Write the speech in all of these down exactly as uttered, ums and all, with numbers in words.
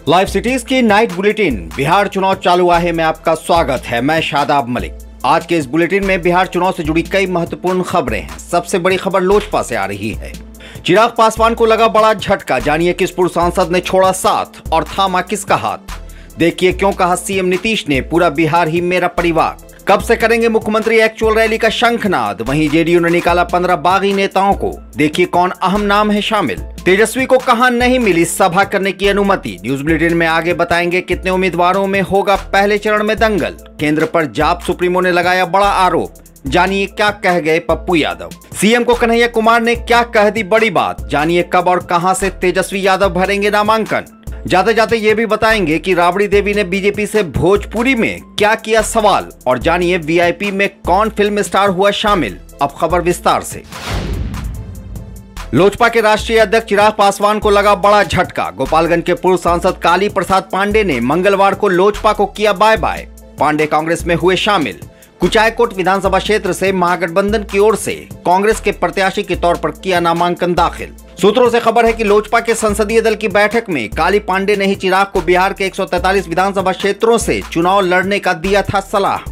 Live cities की night bulletin Bihar चुनाव चालू आहे में आपका स्वागत है। मैं शादाब मलिक। आज के इस बुलेटिन में बिहार चुनाव से जुड़ी कई महत्वपूर्ण खबरें हैं। सबसे बड़ी खबर लोजपा से आ रही है। चिराग पासवान को लगा बड़ा झटका। जानिए किस पूर्व सांसद ने छोड़ा साथ और थामा किसका हाथ। देखिए क्यों कहा सीएम नीतीश ने पूरा बिहार ही मेरा परिवार। कब से करेंगे मुख्यमंत्री एक्चुअल रैली का शंखनाद। वहीं जेडीयू ने निकाला पंद्रह बागी नेताओं को। देखिए कौन अहम नाम है शामिल। तेजस्वी को कहां नहीं मिली सभा करने की अनुमति। न्यूज बुलेटिन में आगे बताएंगे कितने उम्मीदवारों में होगा पहले चरण में दंगल। केंद्र पर जाप सुप्रीमो ने लगाया बड़ा आरोप। जानिए क्या कह गए पप्पू यादव। सीएम को कन्हैया कुमार ने क्या कह दी बड़ी बात। जानिए कब और कहां से तेजस्वी यादव भरेंगे नामांकन। जाते जाते ये भी बताएंगे कि राबड़ी देवी ने बीजेपी से भोजपुरी में क्या किया सवाल। और जानिए वीआईपी में कौन फिल्म स्टार हुआ शामिल। अब खबर विस्तार से। लोजपा के राष्ट्रीय अध्यक्ष चिराग पासवान को लगा बड़ा झटका। गोपालगंज के पूर्व सांसद काली प्रसाद पांडे ने मंगलवार को लोजपा को किया बाय बाय। पांडे कांग्रेस में हुए शामिल। कुचायकोट विधानसभा क्षेत्र से महागठबंधन की ओर से कांग्रेस के प्रत्याशी के तौर पर किया नामांकन दाखिल। सूत्रों से खबर है कि लोजपा के संसदीय दल की बैठक में काली पांडे ने ही चिराग को बिहार के एक सौ तैंतालीस विधानसभा क्षेत्रों से चुनाव लड़ने का दिया था सलाह।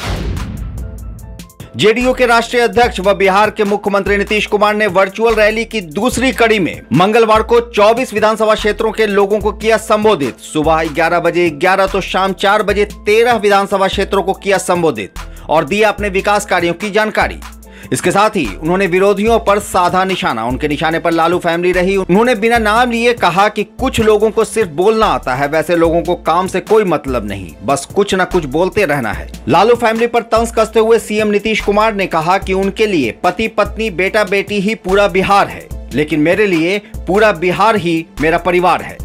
जेडीयू के राष्ट्रीय अध्यक्ष व बिहार के मुख्यमंत्री नीतीश कुमार ने वर्चुअल रैली की दूसरी कड़ी में मंगलवार को चौबीस विधानसभा क्षेत्रों के लोगों को किया संबोधित। सुबह ग्यारह बजे ग्यारह तो शाम चार बजे तेरह विधानसभा क्षेत्रों को किया संबोधित और दिया अपने विकास कार्यों की जानकारी। इसके साथ ही उन्होंने विरोधियों पर साधा निशाना। उनके निशाने पर लालू फैमिली रही। उन्होंने बिना नाम लिए कहा कि कुछ लोगों को सिर्फ बोलना आता है, वैसे लोगों को काम से कोई मतलब नहीं, बस कुछ न कुछ बोलते रहना है। लालू फैमिली पर तंज कसते हुए सीएम नीतीश कुमार ने कहा कि उनके लिए पति पत्नी बेटा बेटी ही पूरा बिहार है, लेकिन मेरे लिए पूरा बिहार ही मेरा परिवार है।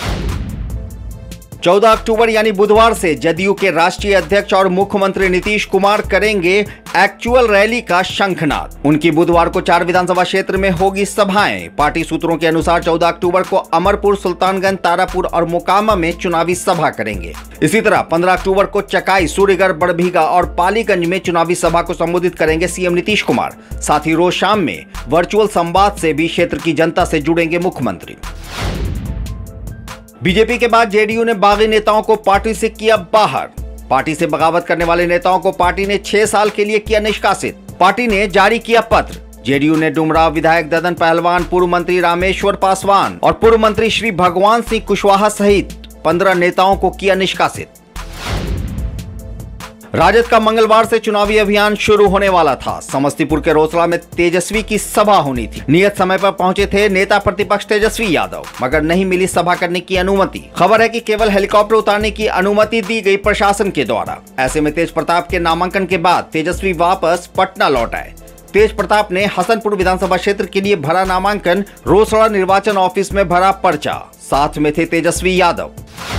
चौदह अक्टूबर यानी बुधवार से जदयू के राष्ट्रीय अध्यक्ष और मुख्यमंत्री नीतीश कुमार करेंगे एक्चुअल रैली का शंखनाद। उनकी बुधवार को चार विधानसभा क्षेत्र में होगी सभाएं। पार्टी सूत्रों के अनुसार चौदह अक्टूबर को अमरपुर, सुल्तानगंज, तारापुर और मोकामा में चुनावी सभा करेंगे। इसी तरह पंद्रह अक्टूबर को चकाई, सूर्यगढ़, बड़भीगा और पालीगंज में चुनावी सभा को संबोधित करेंगे सीएम नीतीश कुमार। साथ ही रोज शाम में वर्चुअल संवाद से भी क्षेत्र की जनता से जुड़ेंगे मुख्यमंत्री। बीजेपी के बाद जेडीयू ने बागी नेताओं को पार्टी से किया बाहर। पार्टी से बगावत करने वाले नेताओं को पार्टी ने छह साल के लिए किया निष्कासित। पार्टी ने जारी किया पत्र। जेडीयू ने डुमराव विधायक ददन पहलवान, पूर्व मंत्री रामेश्वर पासवान और पूर्व मंत्री श्री भगवान सिंह कुशवाहा सहित पंद्रह नेताओं को किया निष्कासित। राजद का मंगलवार से चुनावी अभियान शुरू होने वाला था। समस्तीपुर के रोसड़ा में तेजस्वी की सभा होनी थी। नियत समय पर पहुंचे थे नेता प्रतिपक्ष तेजस्वी यादव, मगर नहीं मिली सभा करने की अनुमति। खबर है कि केवल हेलीकॉप्टर उतारने की अनुमति दी गई प्रशासन के द्वारा। ऐसे में तेज प्रताप के नामांकन के बाद तेजस्वी वापस पटना लौट आए। तेज प्रताप ने हसनपुर विधानसभा क्षेत्र के लिए भरा नामांकन। रोसड़ा निर्वाचन ऑफिस में भरा पर्चा। साथ में थे तेजस्वी यादव।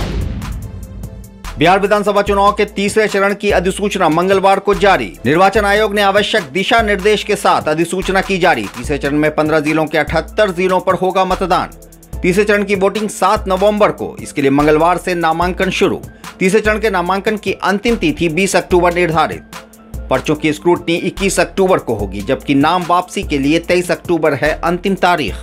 बिहार विधानसभा चुनाव के तीसरे चरण की अधिसूचना मंगलवार को जारी। निर्वाचन आयोग ने आवश्यक दिशा निर्देश के साथ अधिसूचना की जारी। तीसरे चरण में पंद्रह जिलों के अठहत्तर जिलों पर होगा मतदान। तीसरे चरण की वोटिंग सात नवंबर को। इसके लिए मंगलवार से नामांकन शुरू। तीसरे चरण के नामांकन की अंतिम तिथि बीस अक्टूबर निर्धारित। पर्चों की स्क्रूटनी इक्कीस अक्टूबर को होगी, जबकि नाम वापसी के लिए तेईस अक्टूबर है अंतिम तारीख।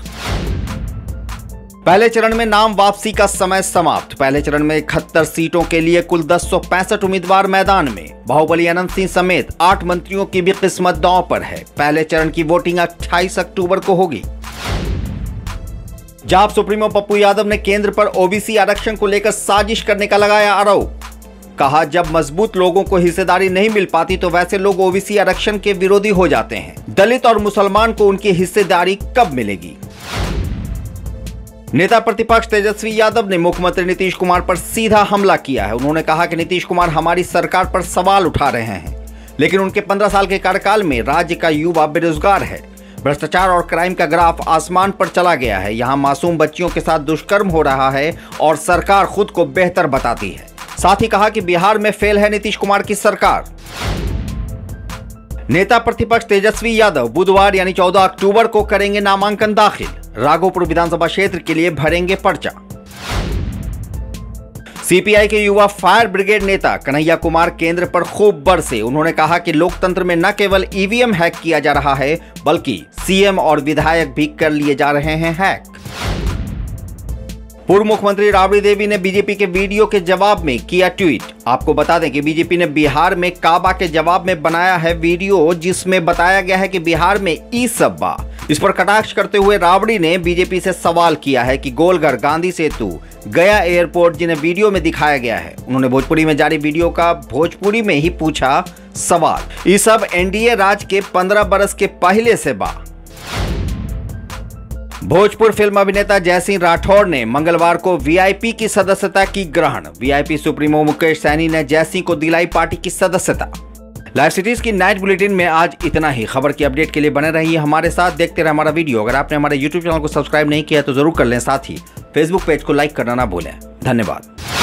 पहले चरण में नाम वापसी का समय समाप्त। पहले चरण में इकहत्तर सीटों के लिए कुल दस सौ पैंसठ उम्मीदवार मैदान में। बाहुबली अनंत सिंह समेत आठ मंत्रियों की भी किस्मत दांव पर है। पहले चरण की वोटिंग अट्ठाईस अक्टूबर को होगी। जाप सुप्रीमो पप्पू यादव ने केंद्र पर ओबीसी आरक्षण को लेकर साजिश करने का लगाया आरोप। कहा जब मजबूत लोगों को हिस्सेदारी नहीं मिल पाती तो वैसे लोग ओबीसी आरक्षण के विरोधी हो जाते हैं। दलित और मुसलमान को उनकी हिस्सेदारी कब मिलेगी। नेता प्रतिपक्ष तेजस्वी यादव ने मुख्यमंत्री नीतीश कुमार पर सीधा हमला किया है। उन्होंने कहा कि नीतीश कुमार हमारी सरकार पर सवाल उठा रहे हैं, लेकिन उनके पंद्रह साल के कार्यकाल में राज्य का युवा बेरोजगार है। भ्रष्टाचार और क्राइम का ग्राफ आसमान पर चला गया है। यहाँ मासूम बच्चियों के साथ दुष्कर्म हो रहा है और सरकार खुद को बेहतर बताती है। साथ ही कहा कि बिहार में फेल है नीतीश कुमार की सरकार। नेता प्रतिपक्ष तेजस्वी यादव बुधवार यानी चौदह अक्टूबर को करेंगे नामांकन दाखिल। राघोपुर विधानसभा क्षेत्र के लिए भरेंगे पर्चा। सीपीआई के युवा फायर ब्रिगेड नेता कन्हैया कुमार केंद्र पर खूब बरसे। उन्होंने कहा कि लोकतंत्र में न केवल ईवीएम हैक किया जा रहा है, बल्कि सीएम और विधायक भी कर लिए जा रहे हैं हैक। पूर्व मुख्यमंत्री राबड़ी देवी ने बीजेपी के वीडियो के जवाब में किया ट्वीट। आपको बता दें कि बीजेपी ने बिहार में काबा के जवाब में बनाया है वीडियो, जिसमें बताया गया है कि बिहार में ई सब्बा। इस पर कटाक्ष करते हुए राबड़ी ने बीजेपी से सवाल किया है कि गोलघर, गांधी सेतु, गया एयरपोर्ट जिन्हें वीडियो में दिखाया गया है, उन्होंने भोजपुरी में जारी वीडियो का भोजपुरी में ही पूछा सवाल। ये सब एनडीए राज के पंद्रह बरस के पहले से बा। भोजपुर फिल्म अभिनेता जयसिंह राठौड़ ने मंगलवार को वीआईपी की सदस्यता की ग्रहण। वीआईपी सुप्रीमो मुकेश सैनी ने जयसिंह को दिलाई पार्टी की सदस्यता। लाइव सिटीज की नाइट बुलेटिन में आज इतना ही। खबर की अपडेट के लिए बने रहिए हमारे साथ, देखते रहे हमारा वीडियो। अगर आपने हमारे यूट्यूब चैनल को सब्सक्राइब नहीं किया तो जरूर कर लें, साथ ही फेसबुक पेज को लाइक करना ना भूलें। धन्यवाद।